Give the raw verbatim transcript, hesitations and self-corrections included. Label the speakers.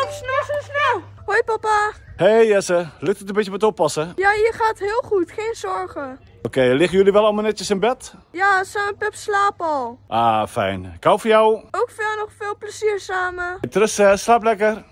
Speaker 1: snel, snel, snel. Hoi papa.
Speaker 2: Hey Jesse, lukt het een beetje met oppassen?
Speaker 1: Ja, hier gaat heel goed, geen zorgen.
Speaker 2: Oké, okay, liggen jullie wel allemaal netjes in bed?
Speaker 1: Ja, Sam en Pep slapen al.
Speaker 2: Ah, fijn. Ik hou van jou.
Speaker 1: Ook veel nog veel plezier samen.
Speaker 2: Trust, slaap lekker.